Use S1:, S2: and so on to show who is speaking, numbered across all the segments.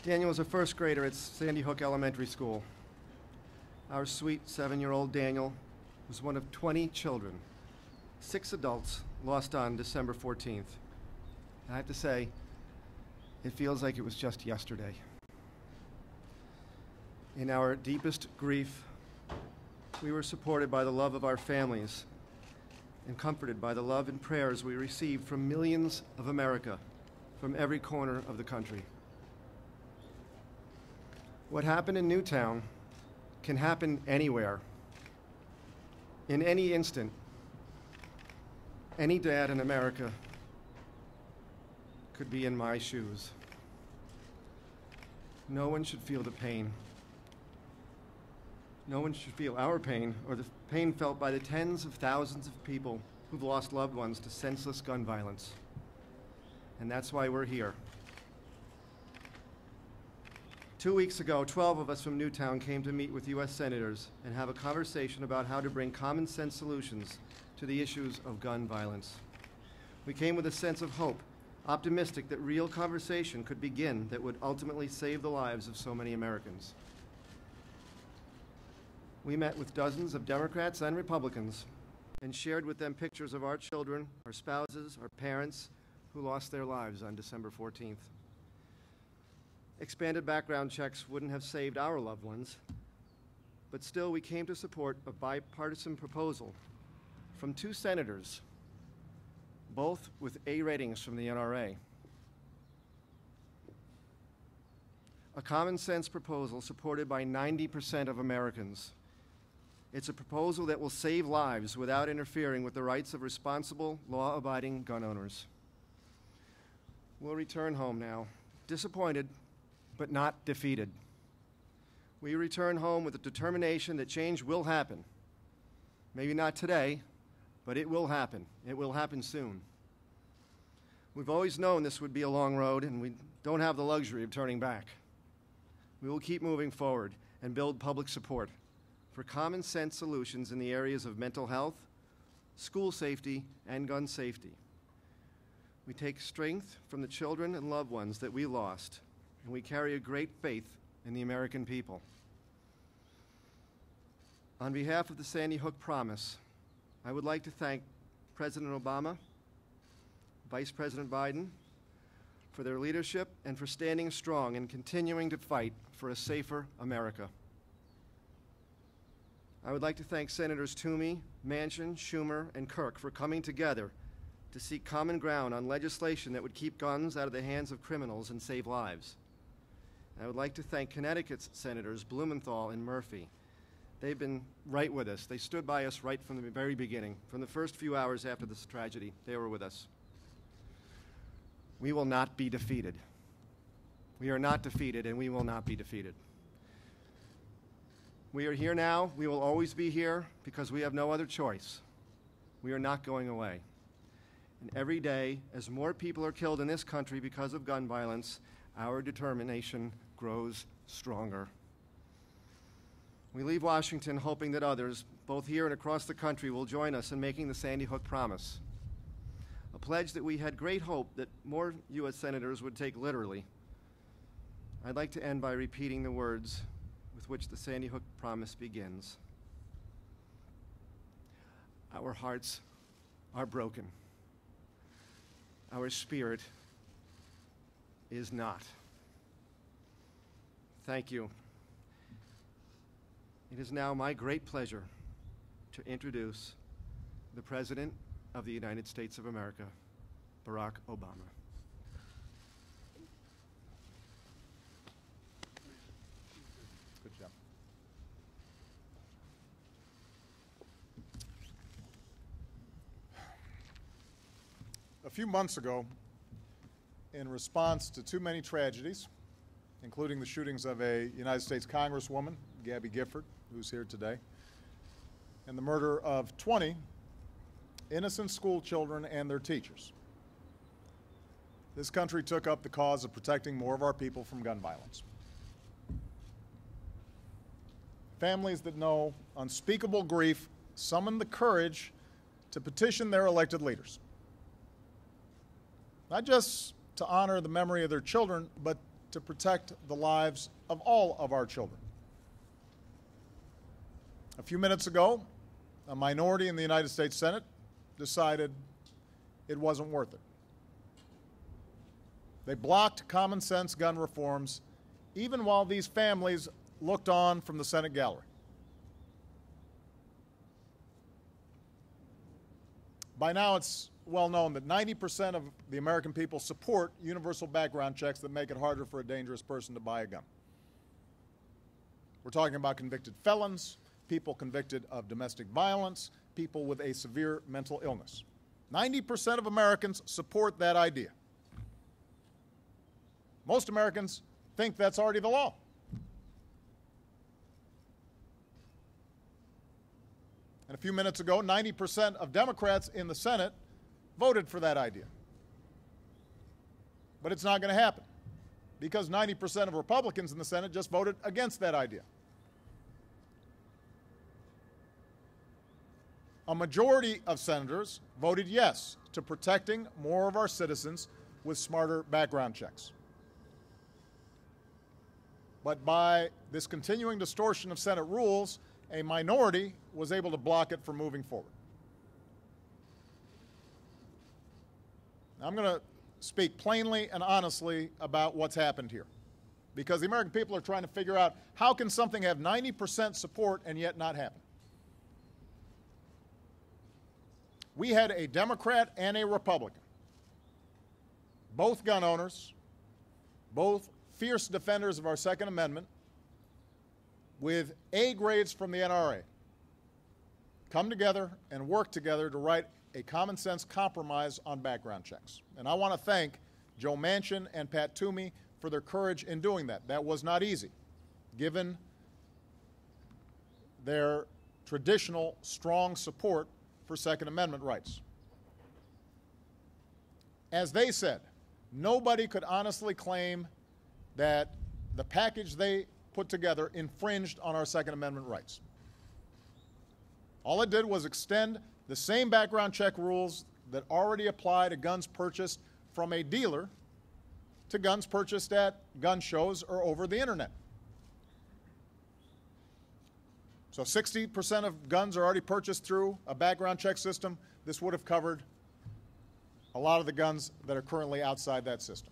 S1: Daniel was a first grader at Sandy Hook Elementary School. Our sweet 7-year-old Daniel was one of 20 children, 6 adults, lost on December 14th. And I have to say, it feels like it was just yesterday. In our deepest grief, we were supported by the love of our families and comforted by the love and prayers we received from millions of America from every corner of the country. What happened in Newtown can happen anywhere, in any instant. Any dad in America could be in my shoes. No one should feel the pain. No one should feel our pain or the pain felt by the tens of thousands of people who've lost loved ones to senseless gun violence. And that's why we're here. 2 weeks ago, 12 of us from Newtown came to meet with U.S. senators and have a conversation about how to bring common sense solutions to the issues of gun violence. We came with a sense of hope, optimistic that real conversation could begin that would ultimately save the lives of so many Americans. We met with dozens of Democrats and Republicans and shared with them pictures of our children, our spouses, our parents who lost their lives on December 14th. Expanded background checks wouldn't have saved our loved ones, but still we came to support a bipartisan proposal from 2 senators, both with A ratings from the NRA. A common sense proposal supported by 90% of Americans. It's a proposal that will save lives without interfering with the rights of responsible, law-abiding gun owners. We'll return home now, disappointed, but not defeated. We return home with the determination that change will happen. Maybe not today, but it will happen. It will happen soon. We've always known this would be a long road, and we don't have the luxury of turning back. We will keep moving forward and build public support for common sense solutions in the areas of mental health, school safety, and gun safety. We take strength from the children and loved ones that we lost, and we carry a great faith in the American people. On behalf of the Sandy Hook Promise, I would like to thank President Obama, Vice President Biden, for their leadership and for standing strong and continuing to fight for a safer America. I would like to thank Senators Toomey, Manchin, Schumer, and Kirk for coming together to seek common ground on legislation that would keep guns out of the hands of criminals and save lives. I would like to thank Connecticut's Senators Blumenthal and Murphy. They've been right with us. They stood by us right from the very beginning. From the first few hours after this tragedy, they were with us. We will not be defeated. We are not defeated, and we will not be defeated. We are here now. We will always be here because we have no other choice. We are not going away. And every day, as more people are killed in this country because of gun violence, our determination grows stronger. We leave Washington hoping that others, both here and across the country, will join us in making the Sandy Hook Promise, a pledge that we had great hope that more U.S. senators would take literally. I'd like to end by repeating the words with which the Sandy Hook Promise begins. Our hearts are broken. Our spirit is not. Thank you. It is now my great pleasure to introduce the President of the United States of America, Barack Obama.
S2: Good job. A few months ago, in response to too many tragedies, including the shootings of a United States Congresswoman, Gabby Gifford, who's here today, and the murder of 20 innocent school children and their teachers, this country took up the cause of protecting more of our people from gun violence. Families that know unspeakable grief summoned the courage to petition their elected leaders, not just to honor the memory of their children, but to protect the lives of all of our children. A few minutes ago, a minority in the United States Senate decided it wasn't worth it. They blocked common sense gun reforms even while these families looked on from the Senate gallery. By now, it's well known that 90% of the American people support universal background checks that make it harder for a dangerous person to buy a gun. We're talking about convicted felons, people convicted of domestic violence, people with a severe mental illness. 90% of Americans support that idea. Most Americans think that's already the law. And a few minutes ago, 90% of Democrats in the Senate voted for that idea. But it's not going to happen because 90% of Republicans in the Senate just voted against that idea. A majority of senators voted yes to protecting more of our citizens with smarter background checks. But by this continuing distortion of Senate rules, a minority was able to block it from moving forward. Now, I'm going to speak plainly and honestly about what's happened here, because the American people are trying to figure out how can something have 90% support and yet not happen. We had a Democrat and a Republican, both gun owners, both fierce defenders of our Second Amendment, with A grades from the NRA, come together and work together to write a common sense compromise on background checks. And I want to thank Joe Manchin and Pat Toomey for their courage in doing that. That was not easy, given their traditional strong support for Second Amendment rights. As they said, nobody could honestly claim that the package they put together infringed on our Second Amendment rights. All it did was extend the same background check rules that already apply to guns purchased from a dealer to guns purchased at gun shows or over the internet. So 60% of guns are already purchased through a background check system. This would have covered a lot of the guns that are currently outside that system.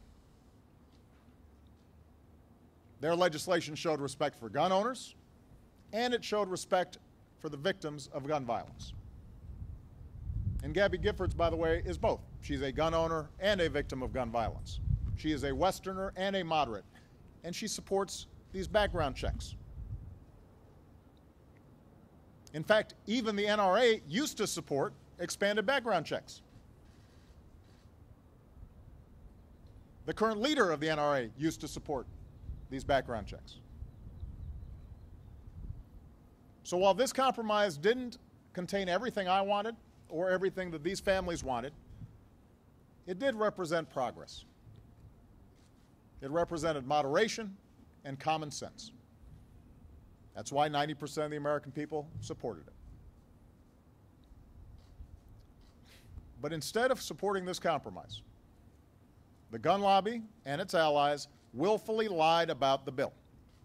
S2: Their legislation showed respect for gun owners, and it showed respect for the victims of gun violence. And Gabby Giffords, by the way, is both. She's a gun owner and a victim of gun violence. She is a Westerner and a moderate, and she supports these background checks. In fact, even the NRA used to support expanded background checks. The current leader of the NRA used to support these background checks. So while this compromise didn't contain everything I wanted or everything that these families wanted, it did represent progress. It represented moderation and common sense. That's why 90% of the American people supported it. But instead of supporting this compromise, the gun lobby and its allies willfully lied about the bill.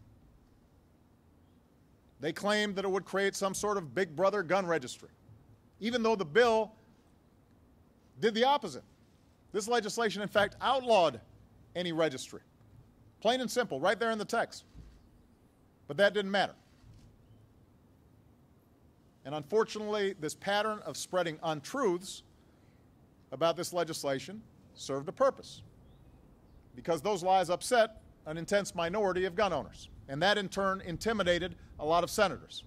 S2: They claimed that it would create some sort of big brother gun registry, even though the bill did the opposite. This legislation, in fact, outlawed any registry. Plain and simple, right there in the text. But that didn't matter. And unfortunately, this pattern of spreading untruths about this legislation served a purpose, because those lies upset an intense minority of gun owners, and that in turn intimidated a lot of senators.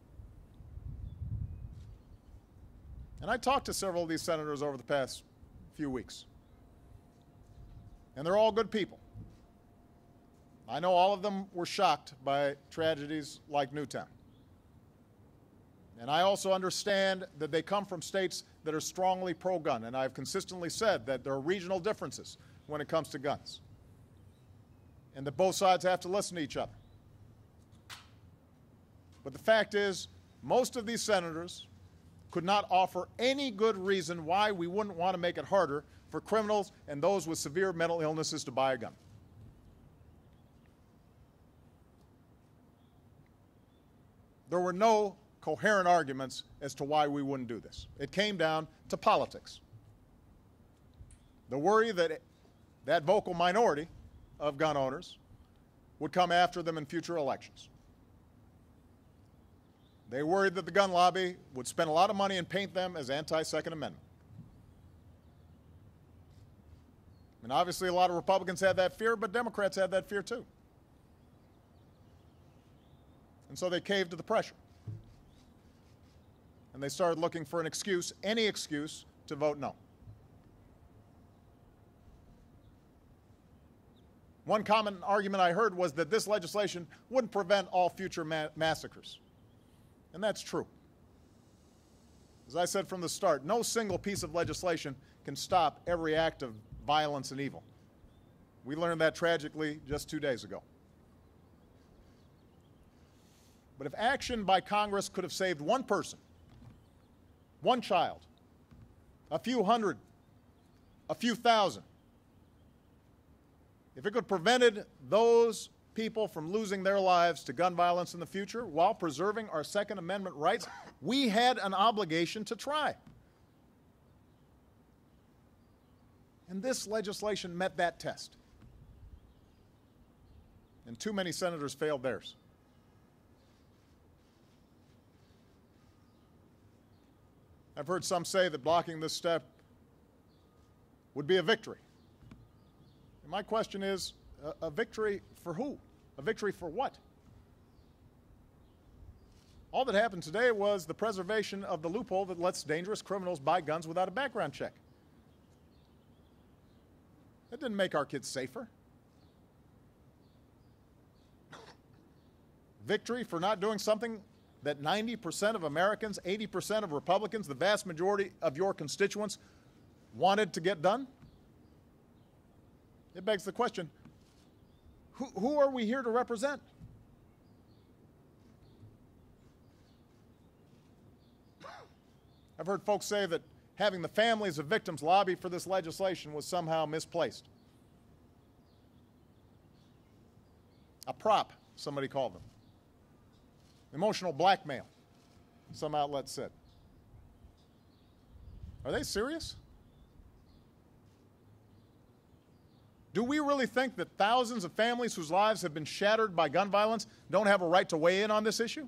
S2: And I talked to several of these senators over the past few weeks, and they're all good people. I know all of them were shocked by tragedies like Newtown. And I also understand that they come from states that are strongly pro-gun, and I've consistently said that there are regional differences when it comes to guns, and that both sides have to listen to each other. But the fact is, most of these senators could not offer any good reason why we wouldn't want to make it harder for criminals and those with severe mental illnesses to buy a gun. there were no coherent arguments as to why we wouldn't do this. It came down to politics. The worry that that vocal minority of gun owners would come after them in future elections. They worried that the gun lobby would spend a lot of money and paint them as anti-Second Amendment. And obviously a lot of Republicans had that fear, but Democrats had that fear too. And so they caved to the pressure. And they started looking for an excuse, any excuse, to vote no. One common argument I heard was that this legislation wouldn't prevent all future massacres. And that's true. As I said from the start, no single piece of legislation can stop every act of violence and evil. We learned that tragically just 2 days ago. But if action by Congress could have saved one person, one child, a few hundred, a few thousand, if it could have prevented those people from losing their lives to gun violence in the future while preserving our Second Amendment rights, we had an obligation to try. And this legislation met that test. And too many senators failed theirs. I've heard some say that blocking this step would be a victory. And my question is, a victory for who? A victory for what? All that happened today was the preservation of the loophole that lets dangerous criminals buy guns without a background check. That didn't make our kids safer. Victory for not doing something that 90% of Americans, 80% of Republicans, the vast majority of your constituents wanted to get done? It begs the question, who are we here to represent? I've heard folks say that having the families of victims lobby for this legislation was somehow misplaced. A prop, somebody called them. Emotional blackmail, some outlets said. Are they serious? Do we really think that thousands of families whose lives have been shattered by gun violence don't have a right to weigh in on this issue?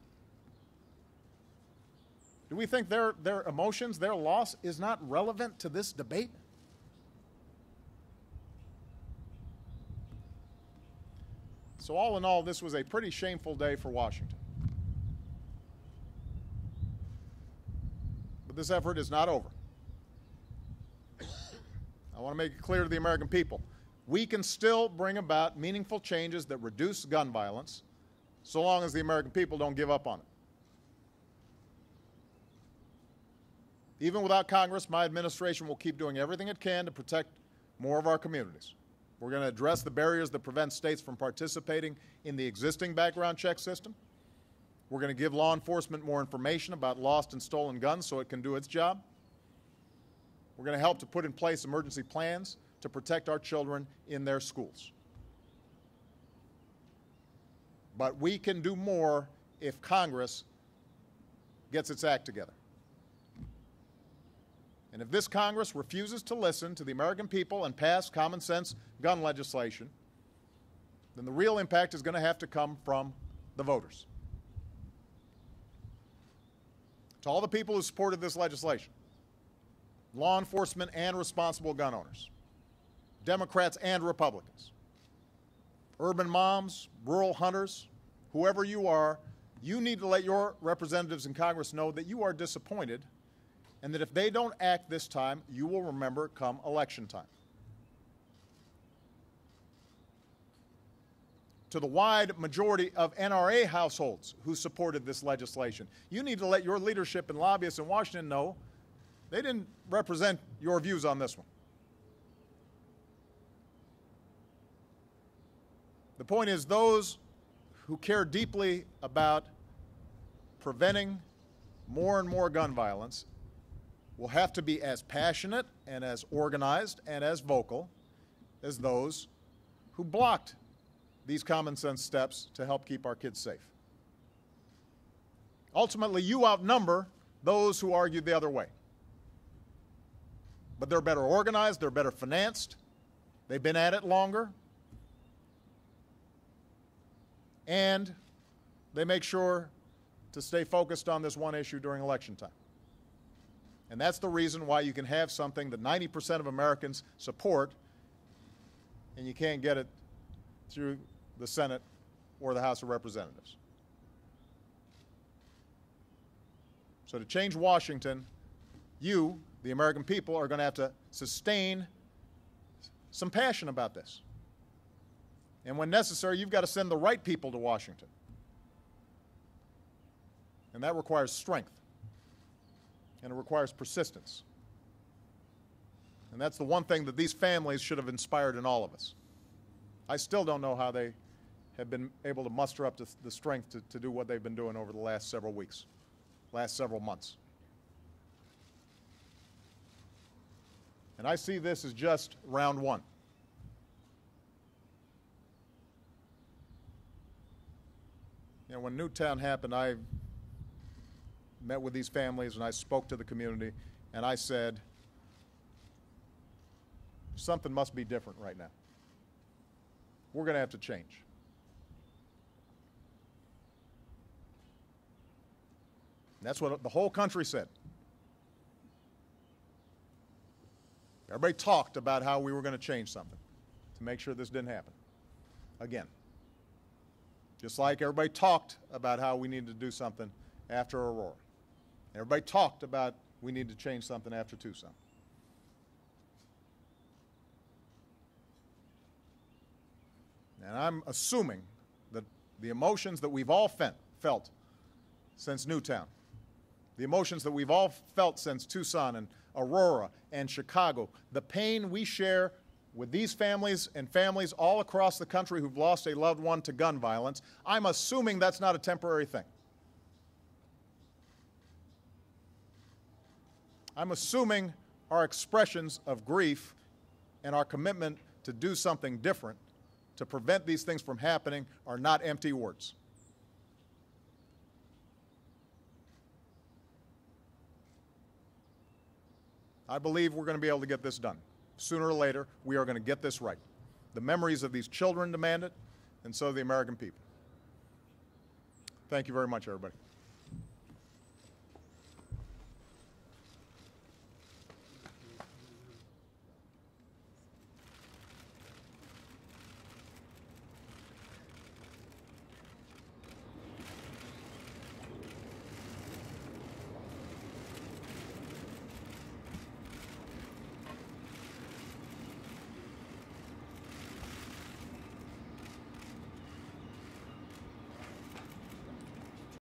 S2: Do we think their emotions, their loss, is not relevant to this debate? So all in all, this was a pretty shameful day for Washington. But this effort is not over. I want to make it clear to the American people, we can still bring about meaningful changes that reduce gun violence so long as the American people don't give up on it. Even without Congress, my administration will keep doing everything it can to protect more of our communities. We're going to address the barriers that prevent states from participating in the existing background check system. We're going to give law enforcement more information about lost and stolen guns so it can do its job. We're going to help to put in place emergency plans to protect our children in their schools. But we can do more if Congress gets its act together. And if this Congress refuses to listen to the American people and pass common sense gun legislation, then the real impact is going to have to come from the voters. To all the people who supported this legislation, law enforcement and responsible gun owners, Democrats and Republicans, urban moms, rural hunters, whoever you are, you need to let your representatives in Congress know that you are disappointed and that if they don't act this time, you will remember come election time. To the wide majority of NRA households who supported this legislation, you need to let your leadership and lobbyists in Washington know they didn't represent your views on this one. The point is, those who care deeply about preventing more and more gun violence will have to be as passionate and as organized and as vocal as those who blocked these common sense steps to help keep our kids safe. Ultimately, you outnumber those who argued the other way. But they're better organized, they're better financed, they've been at it longer, and they make sure to stay focused on this one issue during election time. And that's the reason why you can have something that 90% of Americans support, and you can't get it through the Senate or the House of Representatives. So to change Washington, you, the American people, are going to have to sustain some passion about this. And when necessary, you've got to send the right people to Washington. And that requires strength. And it requires persistence. And that's the one thing that these families should have inspired in all of us. I still don't know how they have been able to muster up the strength to do what they've been doing over the last several weeks, last several months. And I see this as just round one. You know, when Newtown happened, I met with these families and I spoke to the community and I said, something must be different right now. We're going to have to change. And that's what the whole country said. Everybody talked about how we were going to change something to make sure this didn't happen again. Just like everybody talked about how we needed to do something after Aurora. Everybody talked about we need to change something after Tucson. And I'm assuming that the emotions that we've all felt since Newtown, the emotions that we've all felt since Tucson and Aurora and Chicago, the pain we share with these families and families all across the country who've lost a loved one to gun violence, I'm assuming that's not a temporary thing. I'm assuming our expressions of grief and our commitment to do something different to prevent these things from happening are not empty words. I believe we're going to be able to get this done. Sooner or later, we are going to get this right. The memories of these children demand it, and so the American people. Thank you very much, everybody.